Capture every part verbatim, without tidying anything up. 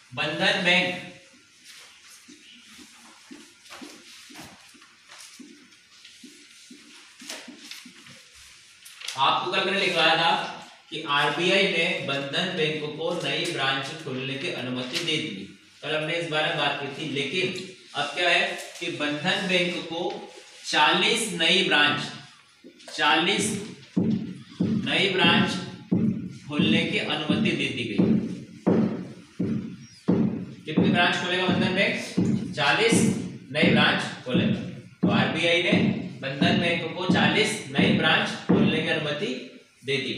बंधन बैंक आपको कल मैंने लिखवाया था कि आरबीआई ने बंधन बैंक को नई ब्रांच खोलने की अनुमति दे दी। कल हमने इस बारे में बात की थी, लेकिन अब क्या है कि बंधन बैंक को चालीस नई ब्रांच चालीस नई ब्रांच खोलने की अनुमति दे दी गई। कितनी ब्रांच खोलेगा बंधन बैंक? चालीस नई ब्रांच खोलेगा। तो आरबीआई ने बंधन बैंक को चालीस नई ब्रांच खोलने की अनुमति दे दी।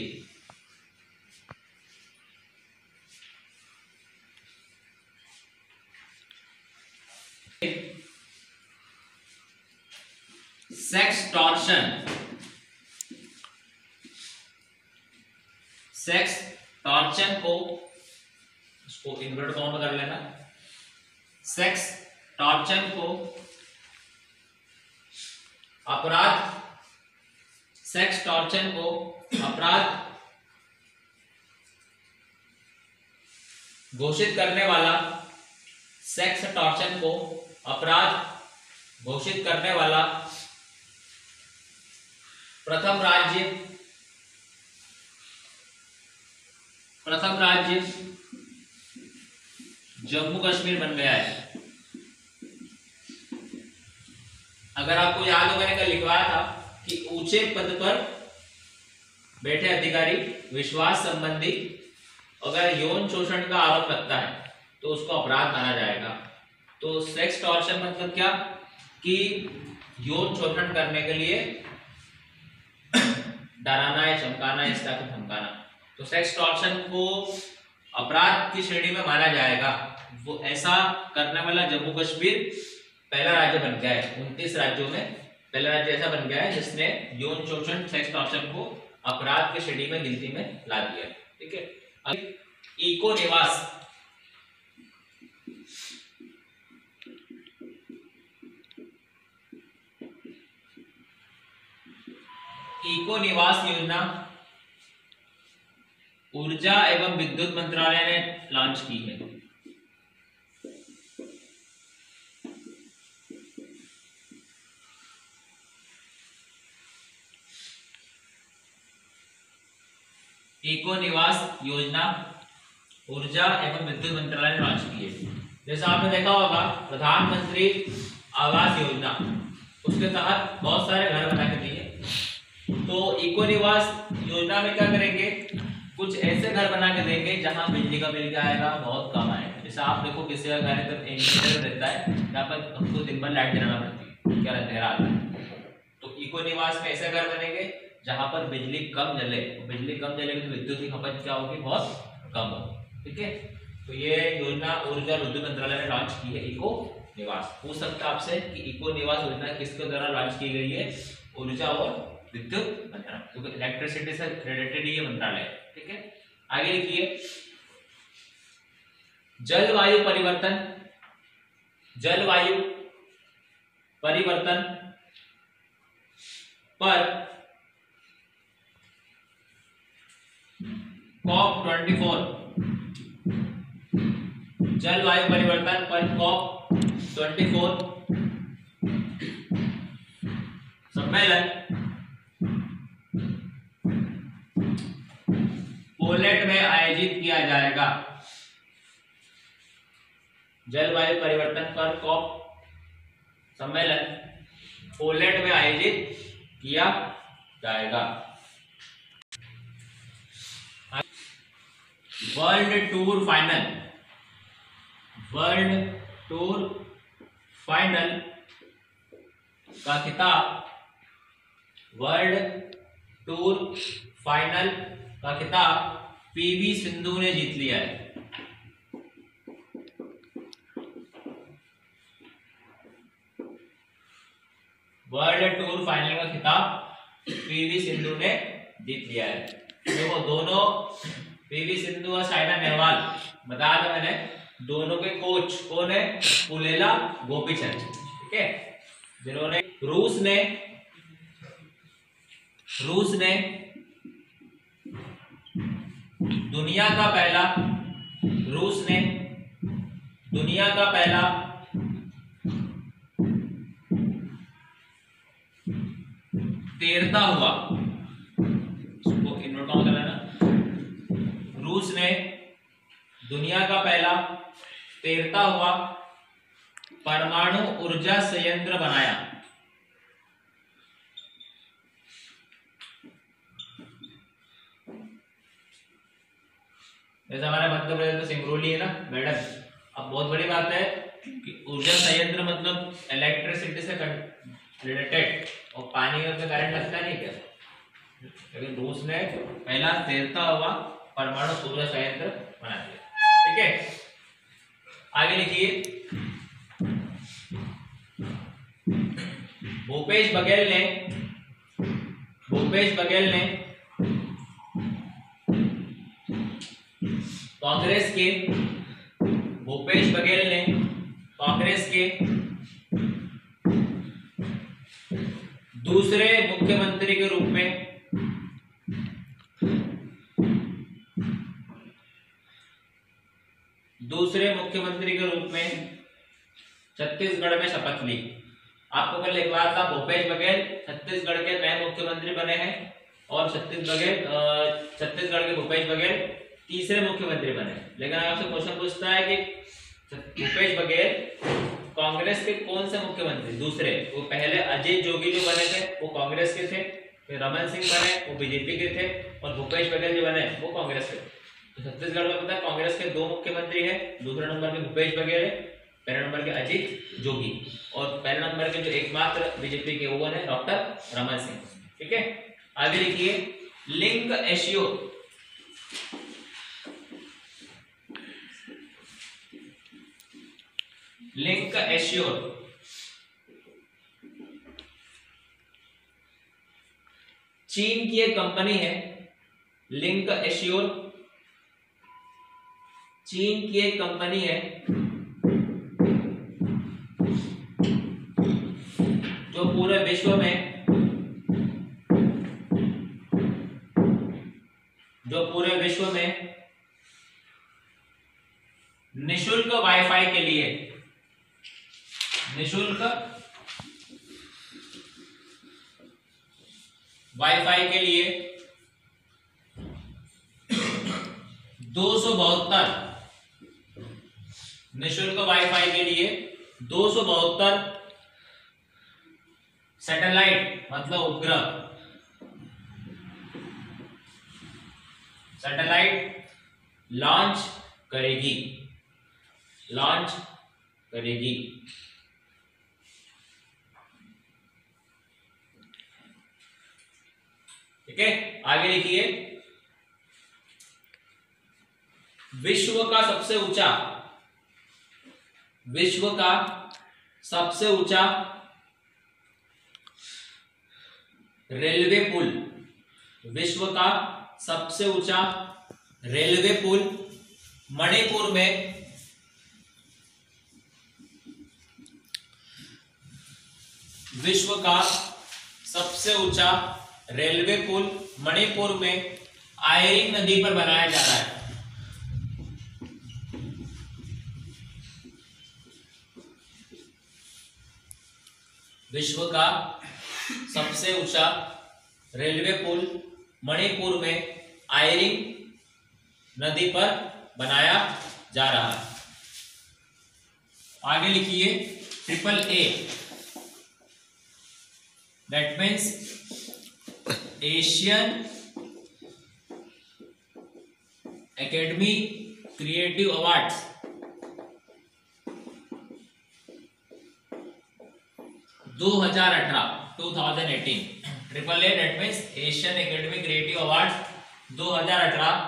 सेक्सटॉर्शन सेक्सटॉर्शन को इसको इन्वर्ट कॉमा कर लेना। सेक्सटॉर्शन को अपराध सेक्सटॉर्शन को अपराध घोषित करने वाला सेक्सटॉर्शन को अपराध घोषित करने वाला प्रथम राज्य प्रथम राज्य जम्मू कश्मीर बन गया है। अगर आपको याद हो, मैंने कल लिखवाया था कि ऊंचे पद पर बैठे अधिकारी विश्वास संबंधी अगर यौन शोषण का आरोप लगता है तो उसको अपराध माना जाएगा। तो सेक्सटॉर्शन मतलब क्या कि यौन शोषण करने के लिए डराना है, चमकाना है, इस तरह का धमकाना। तो सेक्सटॉर्शन को अपराध की श्रेणी में माना जाएगा। वो ऐसा करने वाला जम्मू कश्मीर पहला राज्य बन गया है। उनतीस राज्यों में पहला राज्य ऐसा बन गया है जिसने यौन शोषण सेक्सटॉर्शन को अपराध की श्रेणी में गिनती में ला दिया। ठीक है। अब इको निवास इको निवास योजना ऊर्जा एवं विद्युत मंत्रालय ने लॉन्च की है। इको निवास योजना ऊर्जा एवं विद्युत मंत्रालय ने लॉन्च की है। जैसा आपने देखा होगा प्रधानमंत्री आवास योजना, उसके तहत बहुत सारे घर बना के दिए। तो इको निवास योजना में क्या करेंगे, कुछ ऐसे घर बना के देंगे जहां बिजली का बिल क्या आएगा, बहुत कम आएगा। जैसे आप देखो किसी का घर तो इन्वर्टर रहता है, यहाँ पर हमको दिन भर लाइट जलाना पड़ती है, क्या रहता है रात में। तो इको निवास में ऐसे घर बनेंगे जहां पर बिजली कम जले। बिजली कम जलेगी तो विद्युत की खपत क्या होगी, बहुत कम होगी। ठीक है। तो ये योजना ऊर्जा और विद्युत मंत्रालय ने लॉन्च की है इको निवास। पूछ सकता है आपसे कि इको निवास योजना किसके द्वारा लॉन्च की गई है? ऊर्जा और विद्युत मंत्रालय, क्योंकि इलेक्ट्रिसिटी से रिलेटेड ये मंत्रालय। ठीक है। आगे लिखिए, जलवायु परिवर्तन जलवायु परिवर्तन पर कॉप ट्वेंटी फोर जलवायु परिवर्तन पर कॉप ट्वेंटी फोर सम्मेलन पोलैंड में आयोजित किया जाएगा। जलवायु परिवर्तन पर कॉप सम्मेलन पोलैंड में आयोजित किया जाएगा। World tour final world tour final का खिताब वर्ल्ड टूर फाइनल का खिताब पीवी सिंधु ने जीत लिया है। वर्ल्ड टूर फाइनल का खिताब पीवी सिंधु ने जीत लिया है। देखो दोनों पीवी सिंधु और साइना नेहवाल, बताया था मैंने, दोनों के कोच कौन है? पुलेला गोपीचंद। ठीक है। जिन्होंने रूस ने रूस ने दुनिया का पहला रूस ने दुनिया का पहला तैरता हुआ, इसको इन्वर्ट ऑन कर लेना, रूस ने दुनिया का पहला तैरता हुआ परमाणु ऊर्जा संयंत्र बनाया। जैसे हमारे मध्य प्रदेश में सिंगरौली है ना मैडम, अब बहुत बड़ी बात है कि ऊर्जा संयंत्र मतलब इलेक्ट्रिसिटी से रिलेटेड, और पानी में तो करंट लगता नहीं क्या, लेकिन रूस ने पहला तैरता हुआ परमाणु ऊर्जा संयंत्र बना दिया। ठीक है, आगे लिखिए, भूपेश बघेल ने भूपेश बघेल ने कांग्रेस के भूपेश बघेल ने कांग्रेस के दूसरे मुख्यमंत्री के रूप में दूसरे मुख्यमंत्री के रूप में छत्तीसगढ़ में शपथ ली। आपको कल एक बार था, भूपेश बघेल छत्तीसगढ़ के नए मुख्यमंत्री बने हैं और छत्तीस बघेल छत्तीसगढ़ के भूपेश बघेल तीसरे मुख्यमंत्री बने। लेकिन आपसे क्वेश्चन पूछता है कि भूपेश बघेल कांग्रेस के कौन से मुख्यमंत्री, दूसरे, वो पहले अजीत जोगी जो बने थे वो कांग्रेस के थे, फिर रमन सिंह बने वो बीजेपी के थे, और भूपेश बघेल जो बने वो कांग्रेस के। तो छत्तीसगढ़ में पता है कांग्रेस के दो मुख्यमंत्री है, दूसरे नंबर पे भूपेश बघेल है, पहले नंबर के अजीत जोगी, और पहले नंबर के जो एकमात्र बीजेपी के वो बने डॉक्टर रमन सिंह। ठीक है, आगे लिखिए, लिंक एशियो लिंक एश्योर चीन की एक कंपनी है। लिंक एश्योर चीन की एक कंपनी है जो पूरे विश्व में जो पूरे विश्व में निशुल्क वाईफाई के लिए निशुल्क वाईफाई के लिए दो सौ बहत्तर निशुल्क वाईफाई के लिए दो सौ बहत्तर सैटेलाइट मतलब उपग्रह सैटेलाइट लॉन्च करेगी लॉन्च करेगी। ठीक है, आगे लिखिए, विश्व का सबसे ऊंचा विश्व का सबसे ऊंचा रेलवे पुल विश्व का सबसे ऊंचा रेलवे पुल मणिपुर में विश्व का सबसे ऊंचा रेलवे पुल मणिपुर में आयरिंग नदी पर बनाया जा रहा है। विश्व का सबसे ऊंचा रेलवे पुल मणिपुर में आयरिंग नदी पर बनाया जा रहा है। आगे लिखिए, triple A that means Asian Academy Creative Awards दो हज़ार अठारह two thousand eighteen triple A that means Asian Academy Creative Awards दो हज़ार अठारह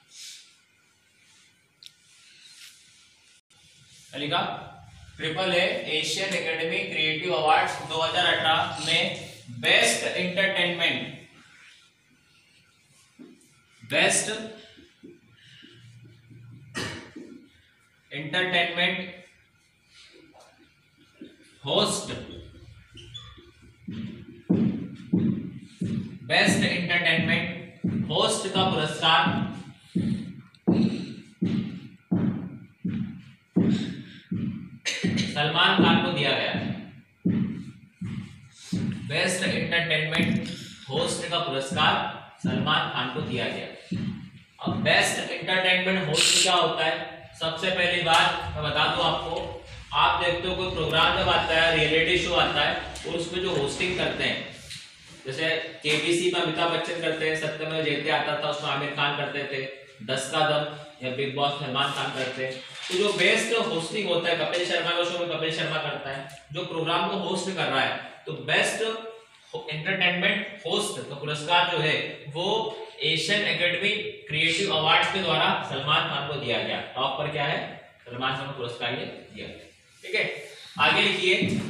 लिखा। Triple A Asian Academy Creative Awards दो हज़ार अठारह में best entertainment best entertainment host best entertainment host का पुरस्कार सलमान खान को दिया गया है। बेस्ट एंटरटेनमेंट होस्ट का पुरस्कार सलमान खान को दिया गया। अब बेस्ट एंटरटेनमेंट होस्ट क्या होता है? सबसे पहली बात मैं बता दूं आपको, आप देखते हो कोई प्रोग्राम जब आता है, रियलिटी शो आता है, और उसमें जो होस्टिंग करते हैं, जैसे केबीसी में अमिताभ बच्चन करते हैं, सत्यमेव जयते आता था उसमें आमिर खान करते थे, दस का दम या बिग बॉस सलमान खान करते हैं। तो जो बेस्ट होस्टिंग होता है, कपिल शर्मा का शो में कपिल शर्मा करता है, जो प्रोग्राम को होस्ट कर रहा है, तो बेस्ट एंटरटेनमेंट होस्ट का पुरस्कार जो है वो एशियन एकेडमी क्रिएटिव अवार्ड्स के द्वारा सलमान खान को दिया गया। टॉप पर क्या है? सलमान खान को पुरस्कार ये दिया गया। ठीक है, आगे लिखिए,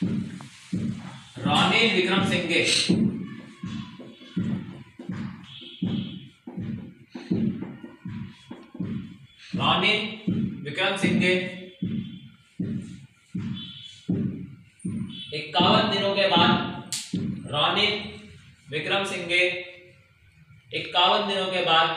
रणनील विक्रमसिंघे रणनील विक्रमसिंघे इक्यावन दिनों के बाद रणनील विक्रमसिंघे इक्यावन दिनों के बाद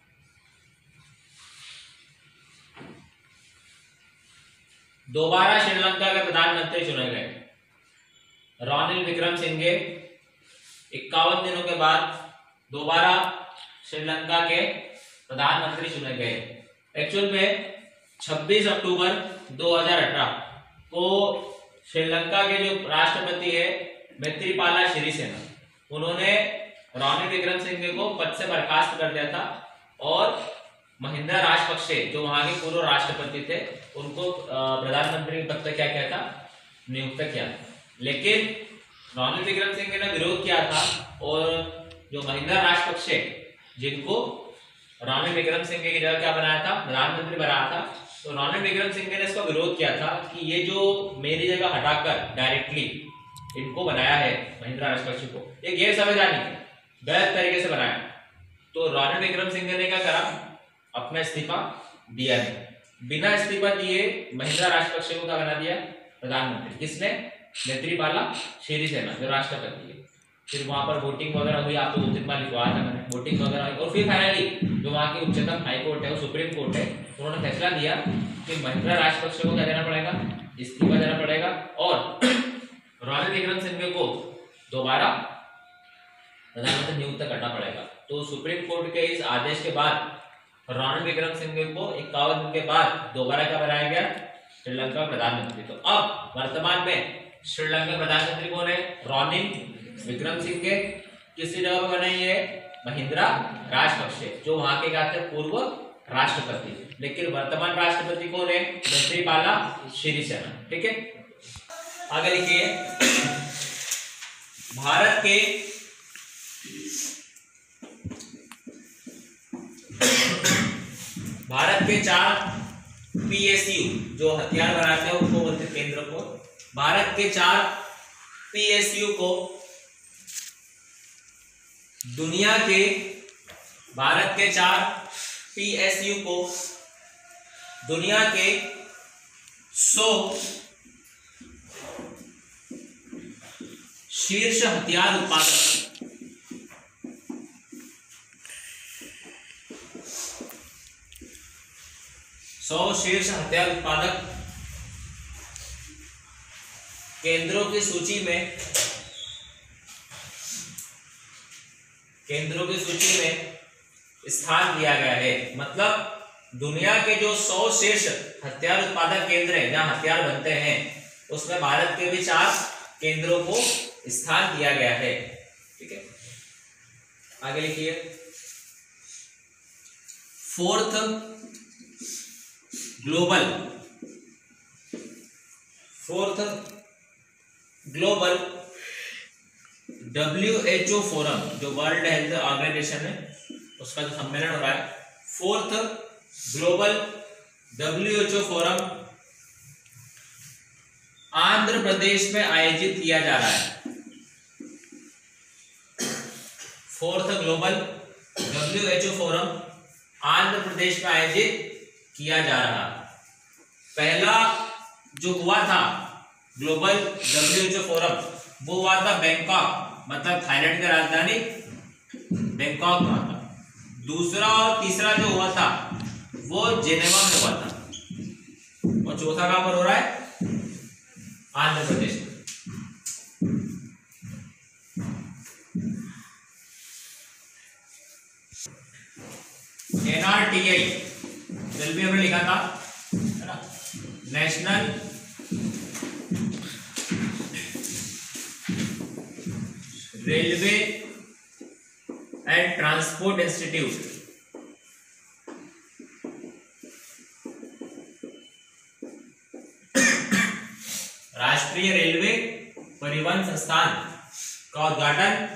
दोबारा श्रीलंका के प्रधानमंत्री चुने गए। रणनील विक्रमसिंघे इक्यावन दिनों के बाद दोबारा श्रीलंका के प्रधानमंत्री चुने गए। एक्चुअल में छब्बीस अक्टूबर दो हज़ार अठारह को श्रीलंका के जो राष्ट्रपति है मैत्रीपाला सिरिसेना, उन्होंने रणनील विक्रमसिंघे को पद से बर्खास्त कर दिया था और महिंदा राजपक्षे जो वहां के पूर्व राष्ट्रपति थे उनको प्रधानमंत्री के पद पर क्या किया था? नियुक्त किया। लेकिन रणनील विक्रमसिंघे ने विरोध किया था और जो महिंदा राजपक्षे जिनको रणनील विक्रमसिंघे की जगह क्या बनाया था? प्रधानमंत्री बनाया था। तो रणनील विक्रमसिंघे ने इसका विरोध किया था कि ये जो मेरी जगह हटाकर डायरेक्टली इनको बनाया है महिंदा राजपक्षे को, ये गैर संवैधानिक है, गलत तरीके से बनाया। तो रणनील विक्रमसिंघे ने क्या करा? अपना इस्तीफा दिया नहीं। बिना इस्तीफा दिए महिंदा राजपक्षे को क्या बना दिया? प्रधानमंत्री। किसने? मैत्रीपाला सिरिसेना जो राष्ट्रपति है। फिर वहां पर वोटिंग वगैरह हुई, आपको दो तीन बार लिखवाया था मैंने, वोटिंग वगैरह हुई और फिर फाइनली जो वहां की उच्चतम हाई कोर्ट है, वो सुप्रीम कोर्ट है, उन्होंने फैसला दिया कि महिंदा राजपक्षे को क्या देना पड़ेगा? इस्तीफा देना पड़ेगा और रणनील विक्रमसिंघे को दोबारा प्रधानमंत्री नियुक्त करना पड़ेगा। तो सुप्रीम कोर्ट के इस आदेश के बाद रणनील विक्रमसिंघे को इक्यावन दिन के बाद दोबारा क्या बनाया गया? श्रीलंका प्रधानमंत्री। तो अब वर्तमान में श्रीलंका प्रधानमंत्री कौन है? रणनील विक्रमसिंघे। किसकी जगह पर बनाई है? महिंदा राजपक्षे जो वहां के क्या थे? पूर्व राष्ट्रपति। लेकिन वर्तमान राष्ट्रपति कौन है? मैत्रीपाला सिरिसेना। ठीक है, आगे लिखिए, भारत के भारत के चार पीएसयू जो हथियार बनाते हैं उनको बोलते हैं केंद्र को। भारत के चार पीएसयू को दुनिया के भारत के चार पीएसयू को दुनिया के सौ शीर्ष हथियार उत्पादक सौ शीर्ष हथियार उत्पादक केंद्रों की सूची में केंद्रों की सूची में स्थान दिया गया है। मतलब दुनिया के जो सौ शीर्ष हथियार उत्पादक केंद्र हैं जहां हथियार बनते हैं, उसमें भारत के भी चार केंद्रों को स्थान दिया गया है। ठीक है, आगे लिखिए, fourth global fourth global W H O forum जो वर्ल्ड हेल्थ ऑर्गेनाइजेशन है उसका जो सम्मेलन हो रहा है, fourth global W H O forum Andhra Pradesh में आयोजित किया जा रहा है। Fourth global W H O forum Andhra Pradesh में आयोजित किया जा रहा। पहला जो हुआ था global W H O forum वो हुआ था बैंकॉक, मतलब थाईलैंड की राजधानी बैंकॉक में था। दूसरा और तीसरा जो हुआ था वो जेनेवा में हुआ था और चौथा कहां पर हो रहा है? आंध्र प्रदेश में। एनआरटीआई रेलवे हमने लिखा था, है ना, national railway and transport institute. राष्ट्रीय रेलवे परिवहन संस्थान का उद्घाटन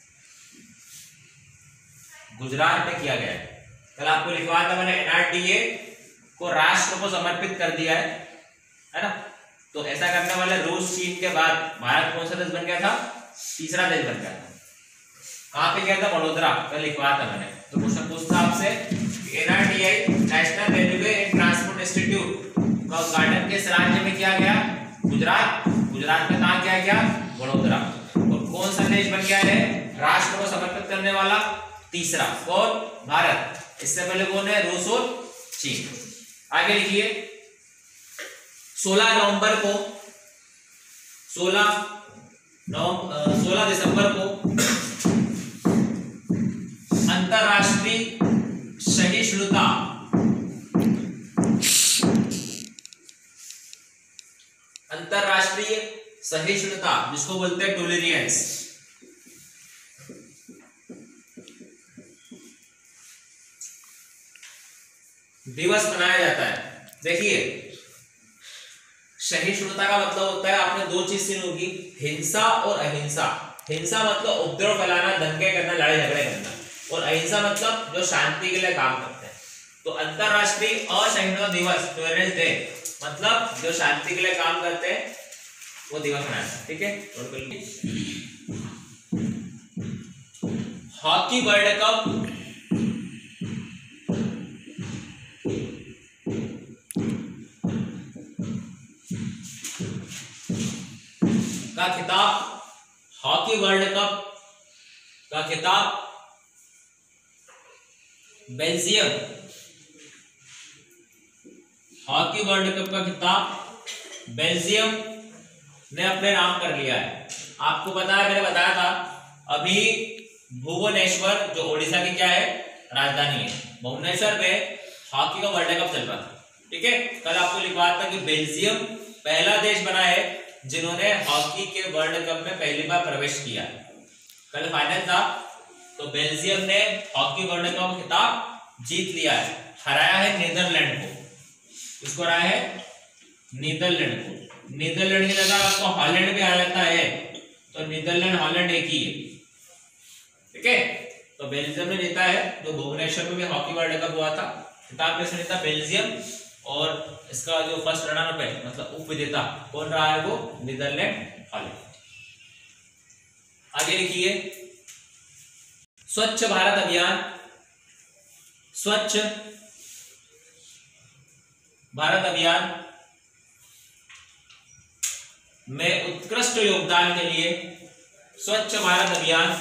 गुजरात में किया गया है। कल आपको लिखवाया था मैंने, एनआरटीए को राष्ट्र को समर्पित कर दिया है, है ना। तो ऐसा करने वाले रूस चीन के बाद भारत कौन सा देश बन गया था? तीसरा देश बन गया था। कहां पे गया था? वडोदरा। कल लिखवाया था मैंने। तो क्वेश्चन पूछता आपसे, NRTI national railway and transport institute का उद्घाटन किस राज्य में किया गया? गुजरात। गुजरात में कहां किया गया? वडोदरा। और कौन सा देश बन गया है राष्ट्र को समर्पित करने वाला? तीसरा। कौन? भारत। इससे पहले कौन है? रूस और चीन। आगे लिखिए, सोलह नवंबर को सोलह नवंबर सोलह दिसंबर को अंतरराष्ट्रीय सहिष्णुता अंतरराष्ट्रीय सहिष्णुता जिसको बोलते हैं टॉलरेंस, दिवस मनाया जाता है। देखिए, सहिष्णुता का मतलब होता है, आपने दो चीज सुनी होगी, हिंसा और अहिंसा। हिंसा मतलब उपद्रव फैलाना, दंगे करना, लड़ाई झगड़े करना, और अहिंसा मतलब जो शांति के लिए काम करते हैं। तो अंतरराष्ट्रीय असहिष्णुता दिवस, टॉलरेंस डे, मतलब जो शांति के लिए काम करते हैं वो दिवस मनाया जाता है। ठीक है। हॉकी वर्ल्ड कप का खिताब हॉकी वर्ल्ड कप का खिताब बेल्जियम हॉकी वर्ल्ड कप का खिताब बेल्जियम ने अपने नाम कर लिया है। आपको पता है, मैंने बताया था अभी भुवनेश्वर, जो ओडिशा की क्या है राजधानी है, भुवनेश्वर में हॉकी का वर्ल्ड कप चल रहा था। ठीक है। कल आपको लिखवाया था कि बेल्जियम पहला देश बना है जिन्होंने हॉकी के वर्ल्ड कप में पहली बार प्रवेश किया। कल फाइनल था, तो बेल्जियम ने हॉकी वर्ल्ड कप का खिताब जीत लिया है, हराया है नीदरलैंड को। इसको हराया है नीदरलैंड को। नीदरलैंड की जगह आपको हॉलैंड भी आ जाता है, तो नीदरलैंड हॉलैंड एक ही है। ठीक है। तो बेल्जियम ने जीता है, जो भुवनेश्वर में भी हॉकी वर्ल्ड कप हुआ था। खिताब में से जीता बेल्जियम, और इसका जो फर्स्ट रनर अप है, मतलब उप विजेता कौन रहा है? वो नीदरलैंड, हॉलैंड। आगे लिखिए, स्वच्छ भारत अभियान स्वच्छ भारत अभियान में उत्कृष्ट योगदान के लिए स्वच्छ भारत अभियान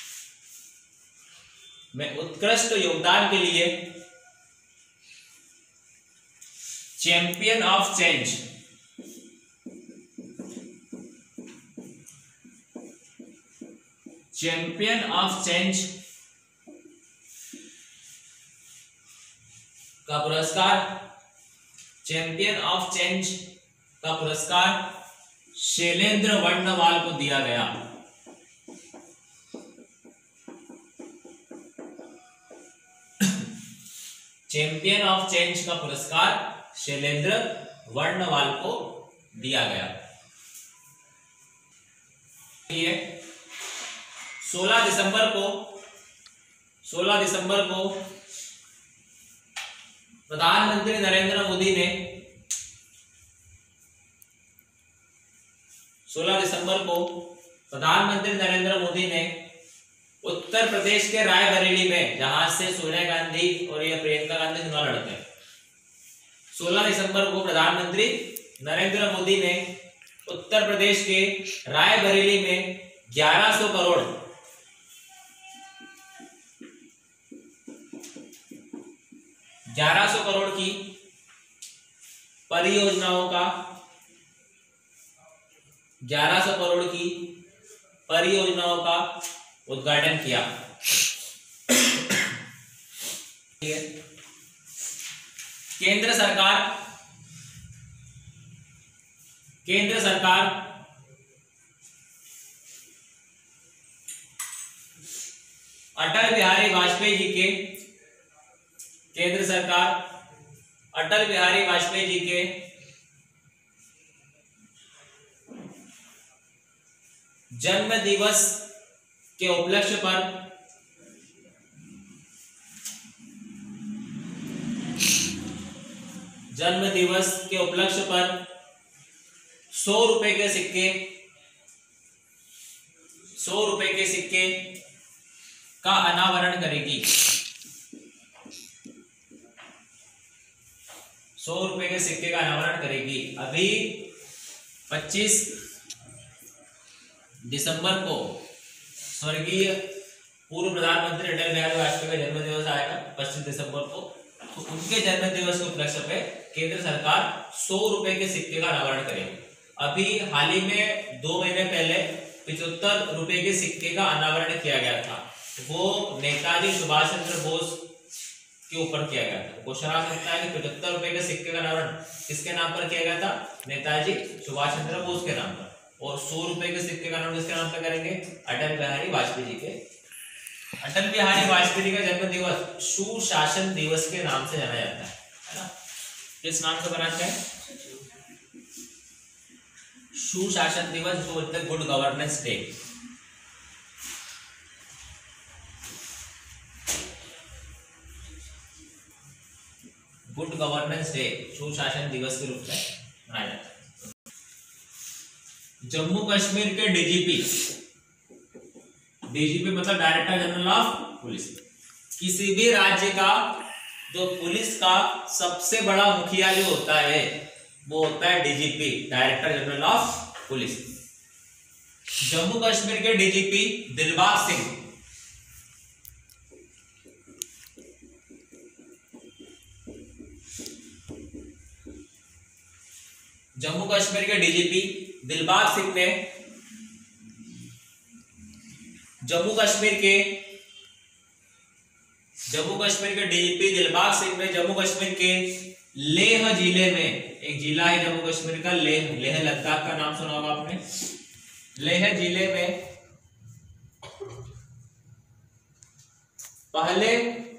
में उत्कृष्ट योगदान के लिए champion of change champion of change का पुरस्कार चैंपियन ऑफ चेंज का पुरस्कार शैलेंद्र वर्णवाल को दिया गया। चैंपियन ऑफ चेंज का पुरस्कार शैलेंद्र वर्णवाल को दिया गया। ये सोलह दिसंबर को सोलह दिसंबर को प्रधानमंत्री नरेंद्र मोदी ने सोलह दिसंबर को प्रधानमंत्री नरेंद्र मोदी ने उत्तर प्रदेश के रायबरेली में, जहां से सोनिया गांधी और ये प्रियंका गांधी चुनाव लड़ते हैं, सोलह दिसंबर को प्रधानमंत्री नरेंद्र मोदी ने उत्तर प्रदेश के रायबरेली में ग्यारह सौ करोड़ ग्यारह सौ करोड़ की परियोजनाओं का ग्यारह सौ करोड़ की परियोजनाओं का उद्घाटन किया। केंद्र सरकार केंद्र सरकार अटल बिहारी वाजपेयी जी के केंद्र सरकार अटल बिहारी वाजपेयी जी के जन्म दिवस के उपलक्ष्य पर जन्म दिवस के उपलक्ष्य पर सौ रुपए के सिक्के सौ रुपए के सिक्के का अनावरण करेगी। सौ रुपए के सिक्के का अनावरण करेगी। अभी पच्चीस दिसंबर को स्वर्गीय पूर्व प्रधानमंत्री अटल बिहारी वाजपेयी का जन्म दिवस आएगा पच्चीस दिसंबर को। तो उनके जन्म दिवस के उपलक्ष्य पे केंद्र सरकार सौ रुपए के सिक्के का अनावरण करेगी। अभी हाल ही में दो महीने पहले पिछहत्तर रुपए के सिक्के का अनावरण किया गया था। वो नेताजी सुभाष चंद्र बोस के ऊपर किया गया था। क्वेश्चन आ सकता है कि पचहत्तर रुपए के सिक्के का अनावरण किसके नाम पर किया गया था? नेताजी सुभाष चंद्र बोस के नाम पर। और सौ रुपए के सिक्के का अनावरण किसके नाम पर करेंगे? अटल बिहारी वाजपेयी जी के। अटल बिहारी वाजपेयी जी का जन्म दिवस सुशासन दिवस के नाम से जाना जाता है, है ना? किस नाम से बनाते हैं? सुशासन दिवस, जो बोलते हैं good governance day. Good governance day सुशासन दिवस के रूप में मनाया जाता है। जम्मू कश्मीर के डीजीपी, डीजीपी मतलब डायरेक्टर जनरल ऑफ पुलिस, किसी भी राज्य का जो पुलिस का सबसे बड़ा मुखिया जो होता है वो होता है DGP, director general of police. Jammu Kashmir के डीजीपी दिलबाग सिंह जम्मू कश्मीर के डीजीपी दिलबाग सिंह ने जम्मू कश्मीर के जम्मू कश्मीर के डीजीपी दिलबाग सिंह ने जम्मू कश्मीर के लेह जिले में, एक जिला है जम्मू कश्मीर का लेह, लेह लद्दाख का नाम सुना होगा आपने। लेह जिले में पहले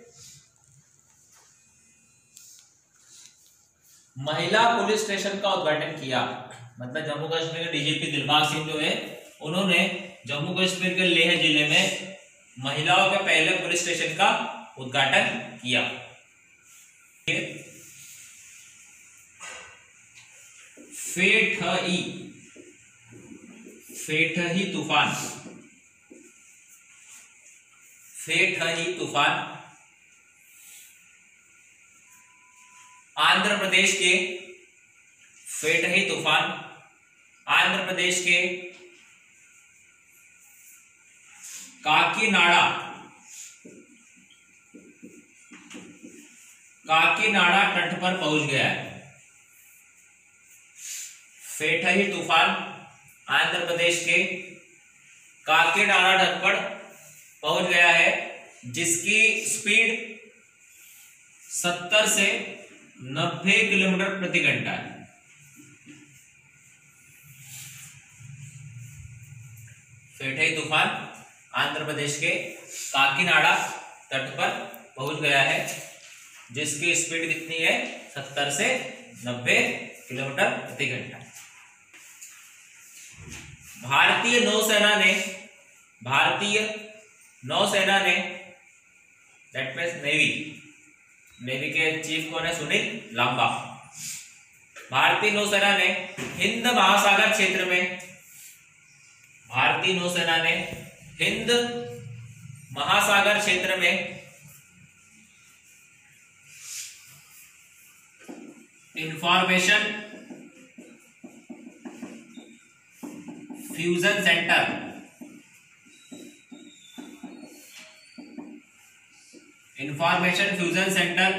महिला पुलिस स्टेशन का उद्घाटन किया। मतलब जम्मू कश्मीर के डीजीपी दिलबाग सिंह जो है उन्होंने जम्मू कश्मीर के लेह जिले में महिलाओं के पहले पुलिस स्टेशन का उद्घाटन किया। फेठई फेठई तूफान फेठई तूफान आंध्र प्रदेश के फेठई तूफान आंध्र प्रदेश के काकीनाडा काकीनाडा तट पर पहुंच गया है। फेठई तूफान आंध्र प्रदेश के काकीनाडा तट पर पहुंच गया है, जिसकी स्पीड सत्तर से नब्बे किलोमीटर प्रति घंटा है। फेठई तूफान आंध्र प्रदेश के काकीनाडा तट पर पहुंच गया है, जिसकी स्पीड कितनी है? सत्तर से नब्बे किलोमीटर प्रति घंटा। भारतीय नौसेना ने भारतीय नौसेना ने दैट मींस नेवी नेवी के चीफ कौन है? सुनील लांबा। भारतीय नौसेना ने हिंद महासागर क्षेत्र में भारतीय नौसेना ने हिंद महासागर क्षेत्र में information fusion centre information fusion centre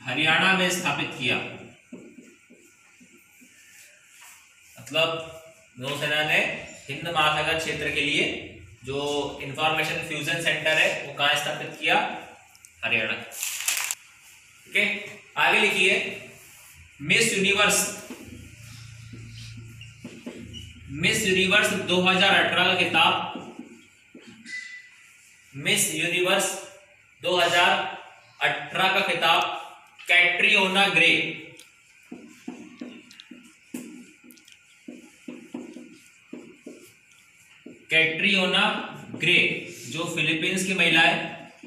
Haryana में स्थापित किया। मतलब नौसेना ने हिंद महासागर क्षेत्र के लिए जो इंफॉर्मेशन फ्यूजन सेंटर है वो कहाँ स्थापित किया? हरियाणा। ठीक है, आगे लिखिए मिस यूनिवर्स मिस यूनिवर्स दो हज़ार अठारह का खिताब मिस यूनिवर्स दो हज़ार अठारह का खिताब कैट्रियोना ग्रे कैट्रियोना ग्रे जो फिलीपींस की महिला है,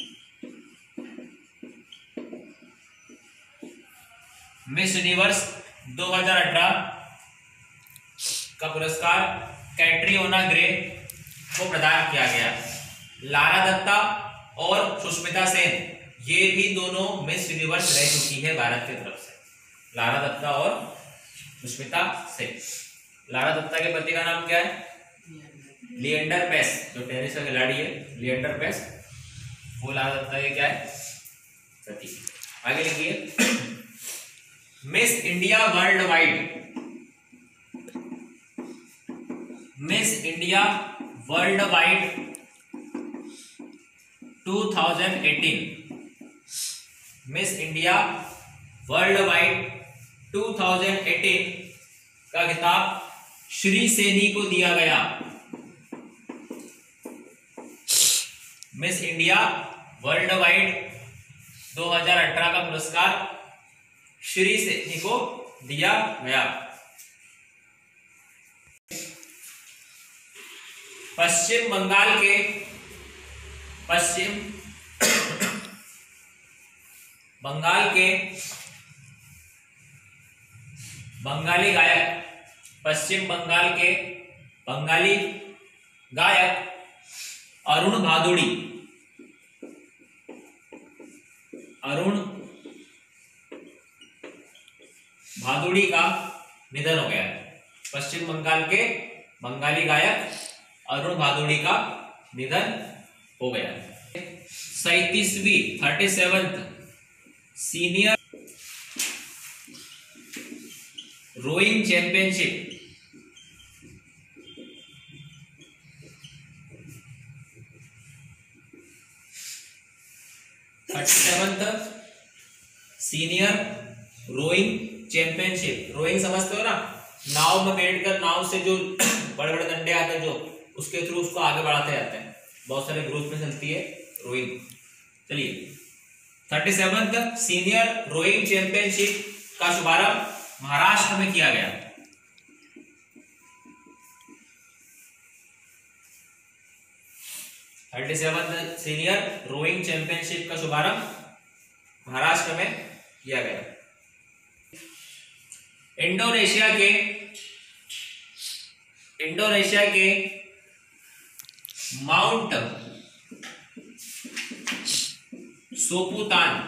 मिस यूनिवर्स दो हज़ार अठारह का पुरस्कार कैट्रियोना ग्रे को प्रदान किया गया। लारा दत्ता और सुष्मिता सेन ये भी दोनों मिस यूनिवर्स रह चुकी है भारत की तरफ से। लारा दत्ता और सुष्मिता सेन। लारा दत्ता के पति का नाम क्या है? लिएंडर पेस, जो टेनिस का खिलाड़ी है लिएंडर पेस, वो लारा दत्ता के क्या है? पति। आगे लिखिए मिस इंडिया वर्ल्ड वाइड मिस इंडिया वर्ल्ड वाइड दो हज़ार अठारह मिस इंडिया वर्ल्ड वाइड दो हज़ार अठारह का खिताब श्री सेनी को दिया गया। मिस इंडिया वर्ल्ड वाइड दो हज़ार अठारह का पुरस्कार श्री सेनी को दिया गया। पश्चिम बंगाल के पश्चिम बंगाल के बंगाली गायक पश्चिम बंगाल के बंगाली गायक अरुण भादुड़ी अरुण भादुड़ी का निधन हो गया। पश्चिम बंगाल के बंगाली गायक अरुण भादुड़ी का निधन हो गया। सैंतीसवीं thirty seventh senior rowing championship thirty seventh senior rowing championship. Rowing समझते हो ना, नाव में बैठकर नाव से जो बड़े बड़े डंडे आते हैं जो उसके थ्रू उसको आगे बढ़ाते जाते हैं, बहुत सारे ग्रुप में चलती है रोइंग। चलिए thirty seventh senior rowing championship का शुभारंभ महाराष्ट्र में किया गया। Thirty seventh senior rowing championship का शुभारंभ महाराष्ट्र में किया गया। इंडोनेशिया के इंडोनेशिया के माउंट सोपुतान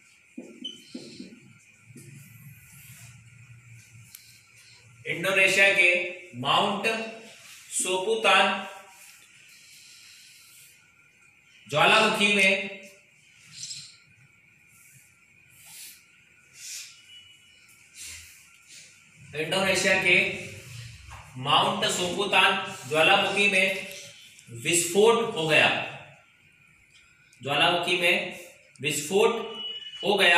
इंडोनेशिया के माउंट सोपुतान ज्वालामुखी में इंडोनेशिया के माउंट सोपुतान ज्वालामुखी में विस्फोट हो गया। ज्वालामुखी में विस्फोट हो गया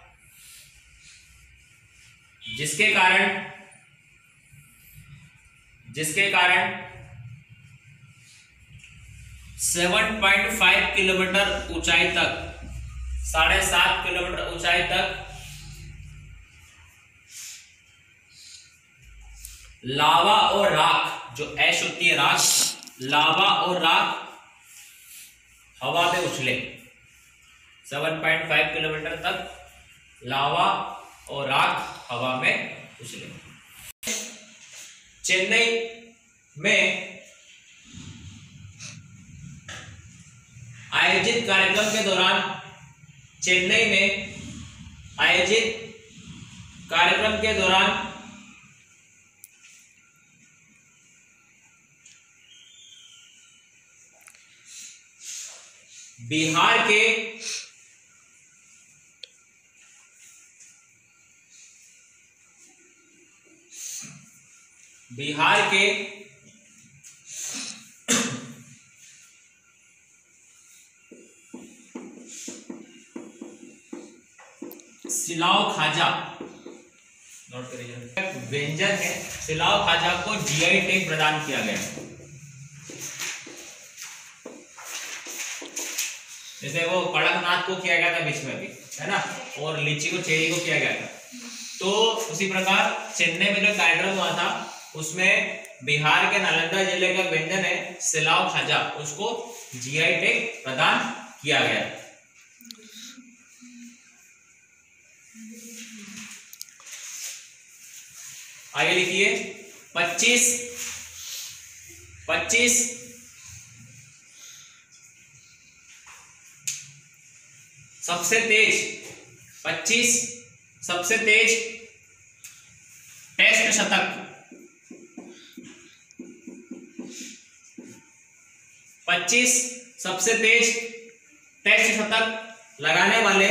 जिसके कारण जिसके कारण सात पॉइंट पाँच किलोमीटर ऊंचाई तक साढ़े सात किलोमीटर ऊंचाई तक लावा और राख, जो ऐश होती है राख, लावा और राख हवा में उछले। सात पॉइंट पाँच किलोमीटर तक लावा और राख हवा में उछले। चेन्नई में आयोजित कार्यक्रम के दौरान चेन्नई में आयोजित कार्यक्रम के दौरान बिहार के बिहार के सिलाव खाजा, नोट करिए, व्यंजन है सिलाव खाजा को जीआई टैग प्रदान किया गया। जैसे वो कड़कनाथ को किया गया था बीच में भी, है ना, और लीची को चेरी को किया गया था। तो उसी प्रकार चेन्नई में जो कार्यक्रम हुआ था उसमें बिहार के नालंदा जिले का व्यंजन है सिलाव खाजा, उसको जीआई टैग प्रदान किया गया। आगे लिखिए पच्चीस पच्चीस सबसे तेज पच्चीस सबसे तेज टेस्ट शतक, पच्चीस सबसे तेज टेस्ट शतक लगाने वाले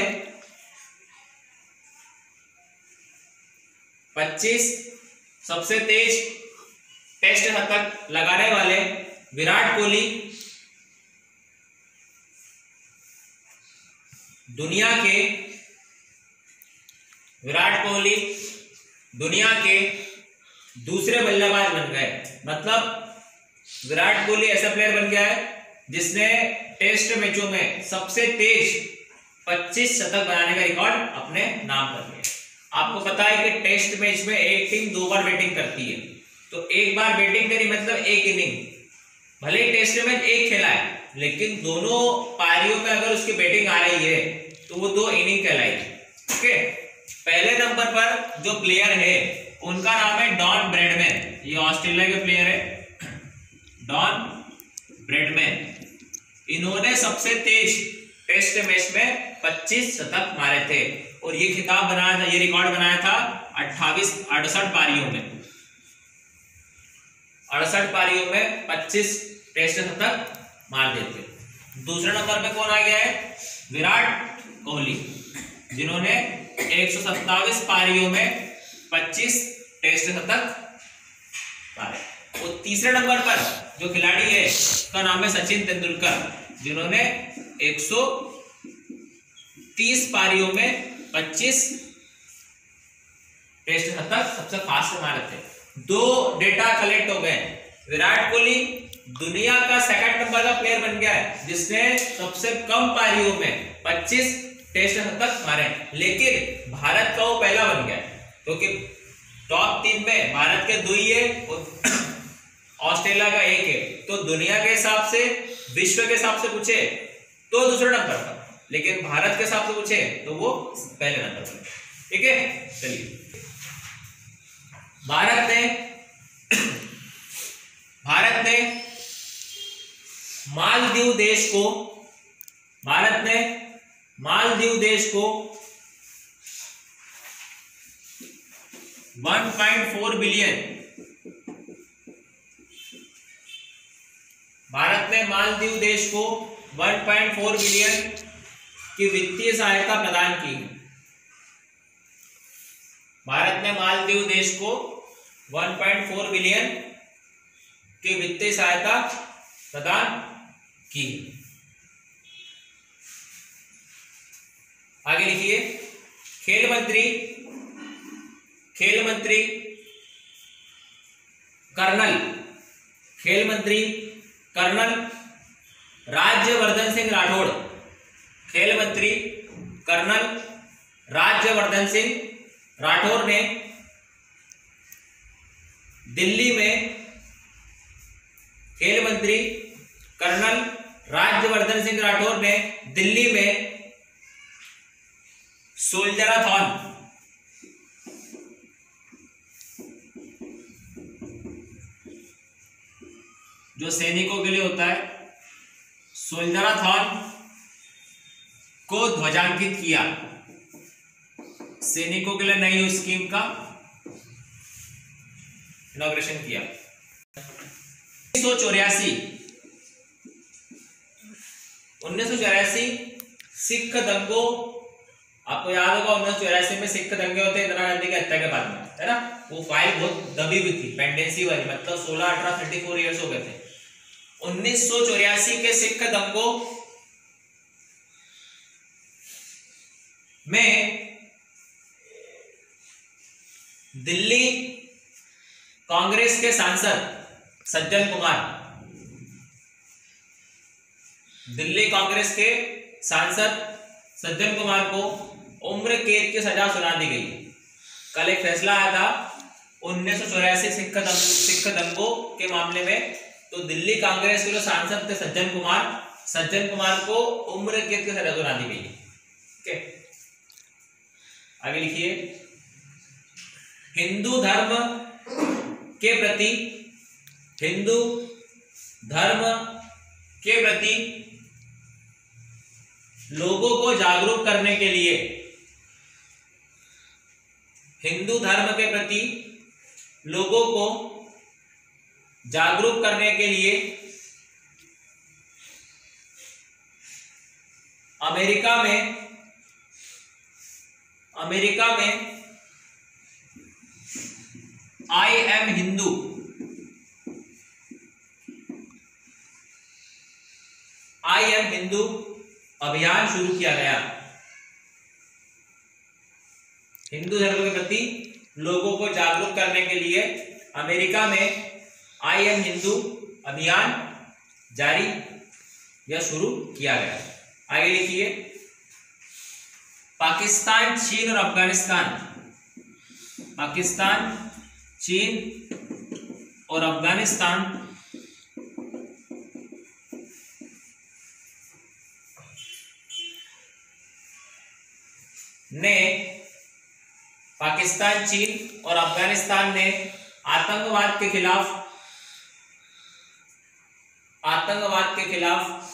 पच्चीस सबसे तेज टेस्ट शतक लगाने वाले विराट कोहली दुनिया के विराट कोहली दुनिया के दूसरे बल्लेबाज बन गए। मतलब विराट कोहली ऐसा प्लेयर बन गया है जिसने टेस्ट मैचों में सबसे तेज पच्चीस शतक बनाने का रिकॉर्ड अपने नाम कर लिया। आपको पता है कि टेस्ट मैच में एक टीम दो बार बैटिंग करती है, तो एक बार बैटिंग करी मतलब एक इनिंग, भले ही टेस्ट मैच एक खेला है लेकिन दोनों पारियों में अगर उसकी बैटिंग आ रही है तो वो दो इनिंग कहलाएगी। ओके, पहले नंबर पर जो प्लेयर है उनका नाम है डॉन ब्रैडमैन, ये ऑस्ट्रेलिया के प्लेयर है डॉन ब्रैडमैन। इन्होंने सबसे तेज टेस्ट मैच में पच्चीस शतक मारे थे और ये खिताब बनाया था, ये रिकॉर्ड बनाया था अट्ठाईस अड़सठ पारियों में, अड़सठ पारियों में पच्चीस टेस्ट शतक मार देते। दूसरे नंबर पे कौन आ गया है? विराट कोहली, जिन्होंने एक सौ सत्ताईस पारियों में पच्चीस टेस्ट शतक मारे। और तीसरे नंबर पर जो खिलाड़ी है उसका नाम है सचिन तेंदुलकर, जिन्होंने एक सौ तीस पारियों में पच्चीस टेस्ट शतक सबसे फास्ट मारे थे। दो डेटा कलेक्ट हो गए। विराट कोहली दुनिया का सेकंड नंबर का प्लेयर बन गया है जिसने सबसे कम पारियों में पच्चीस टेस्ट शतक मारे, लेकिन भारत का वो पहला बन गया क्योंकि तो टॉप तीन में भारत के दो ही है और ऑस्ट्रेलिया का एक है। तो दुनिया के हिसाब से, विश्व के हिसाब से पूछे तो दूसरे नंबर पर, लेकिन भारत के हिसाब से पूछे तो वो पहले नंबर पर। ठीक है, चलिए भारत ने भारत ने मालदीव देश को भारत ने मालदीव देश को one point four billion Bharat ने मालदीव देश को वन पॉइंट फोर बिलियन की वित्तीय सहायता प्रदान की। भारत ने मालदीव देश को वन पॉइंट फोर बिलियन की वित्तीय सहायता प्रदान की। आगे लिखिए, खेल मंत्री खेल मंत्री कर्नल खेल मंत्री कर्नल राज्यवर्धन सिंह राठौड़ खेल मंत्री कर्नल राज्यवर्धन सिंह राठौड़ ने दिल्ली में खेल मंत्री कर्नल राज्यवर्धन सिंह राठौड़ ने दिल्ली में सोल्जराथॉन जो सैनिकों के लिए होता है, सोल्जराथॉन को ध्वजांकित किया। सैनिकों के लिए नई स्कीम का इनॉग्रेशन किया। उन्नीस सौ चौरासी उन्नीस सौ चौरासी सिख दंगों आपको याद होगा उन्नीस सौ चौरासी में सिख दंगे होते इंदिरा गांधी की हत्या के बाद में, है ना। वो फाइल बहुत दबी हुई थी, पेंडेंसी वाली, मतलब सोलह अठारह थर्टी फोर ईयर्स हो गए थे। उन्नीस सौ चौरासी के सिख दंगों में दिल्ली कांग्रेस के सांसद सज्जन कुमार, दिल्ली कांग्रेस के सांसद सज्जन कुमार को उम्र कैद की सजा सुना दी गई। कल एक फैसला आया था उन्नीस सौ चौरासी सिख दंग, सिख दंगों के मामले में, तो दिल्ली कांग्रेस के जो सांसद थे सज्जन कुमार, सज्जन कुमार को उम्र कैद की सजा सुना दी गई। ठीक है, आगे लिखिए। हिंदू धर्म के प्रति हिंदू धर्म के प्रति लोगों को जागरूक करने के लिए हिंदू धर्म के प्रति लोगों को जागरूक करने के लिए अमेरिका में अमेरिका में I am Hindu I am Hindu अभियान शुरू किया गया। हिंदू धर्म के प्रति लोगों को जागरूक करने के लिए अमेरिका में आई एम हिंदू अभियान जारी या शुरू किया गया। आगे लिखिए। पाकिस्तान, चीन और अफगानिस्तान पाकिस्तान, चीन और अफगानिस्तान ने पाकिस्तान, चीन और अफगानिस्तान ने आतंकवाद के खिलाफ आतंकवाद के खिलाफ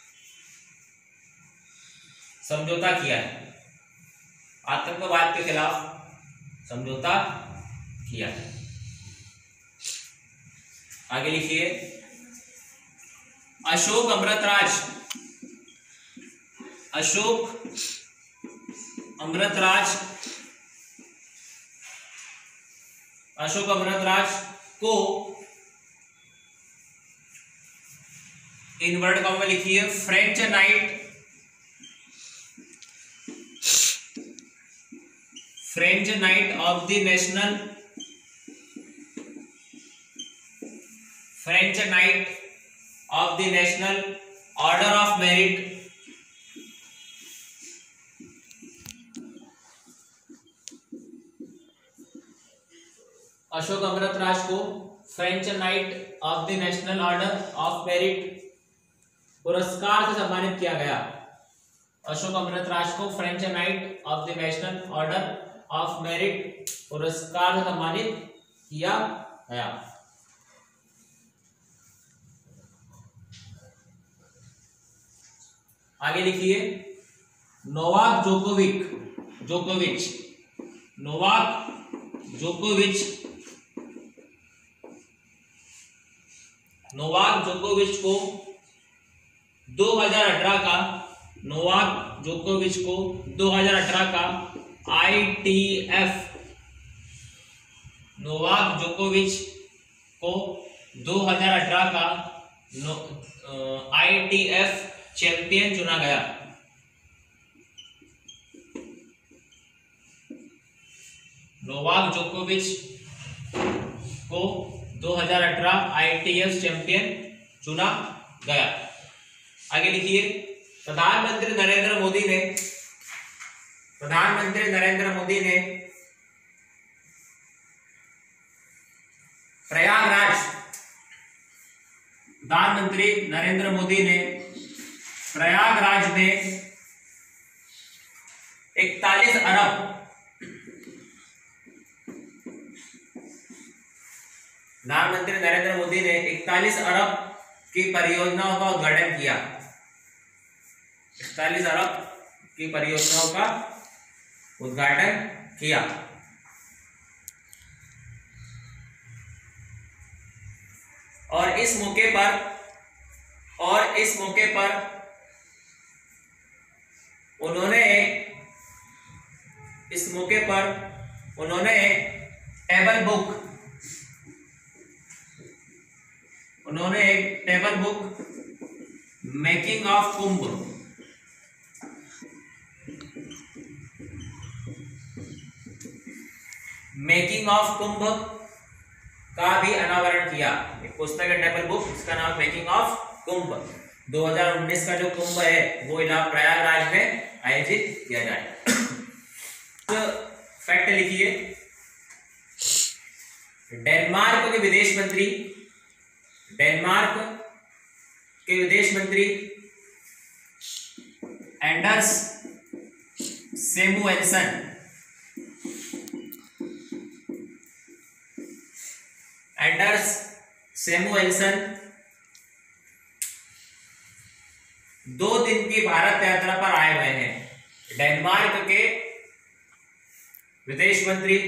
समझौता किया है। आतंकवाद के खिलाफ समझौता किया है। आगे लिखिए। अशोक अमृतराज अशोक अमृतराज अशोक अमृतराज को इन वर्ड कॉमा में लिखिए। French night French night of the national French night of the national order of merit Ashok Amritraj को French night of the national order of merit पुरस्कार से सम्मानित किया गया। अशोक अमृतराज को French night of the national order of merit पुरस्कार से सम्मानित किया गया। आगे लिखिए। नोवाक जोकोविक जोकोविच नोवाक जोकोविच नोवाक जोकोविच को दो हज़ार अठारह का नोवाक जोकोविच को दो हज़ार अठारह का आई टी एफ नोवाक जोकोविच को दो हज़ार अठारह का आई टी एफ चैंपियन चुना गया। नोवाक जोकोविच को दो हज़ार अठारह आई टी एफ चैंपियन चुना गया। आगे लिखिए। प्रधानमंत्री नरेंद्र मोदी ने प्रधानमंत्री नरेंद्र मोदी ने प्रयागराज प्रधानमंत्री नरेंद्र मोदी ने प्रयागराज में इकतालीस अरब प्रधानमंत्री नरेंद्र मोदी ने इकतालीस अरब की परियोजनाओं का उद्घाटन किया। इकतालीस अरब की परियोजनाओं का उद्घाटन किया। और इस मौके पर और इस मौके पर उन्होंने उन्होंने एक टेबल बुक उन्होंने एक table book making of Kumbh making of Kumbh का भी अनावरण किया। एक पुस्तक है टेबल बुक, इसका नाम मेकिंग ऑफ कुंभ। दो हज़ार उन्नीस का जो कुंभ है वो इलाहाबाद प्रयागराज में आयोजित किया जाए। तो फैक्ट लिखिए, डेनमार्क के विदेश मंत्री डेनमार्क के विदेश मंत्री एंडर्स सेमुएल्सन एंडर्स सेमुएल्सन दो दिन की भारत यात्रा पर आए हुए हैं। डेनमार्क के विदेश मंत्री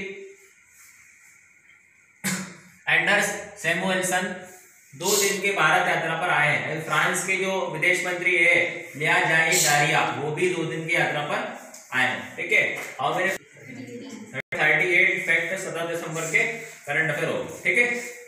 एंडर्स सेमुएल्सन दो दिन के भारत यात्रा पर आए हैं। फ्रांस के जो विदेश मंत्री है लिया जाई डारिया, वो भी दो दिन की यात्रा पर आए हैं। ठीक है, और मेरे अड़तीस फैक्ट सत्रह दिसंबर के करंट अफेयर हो। ठीक है।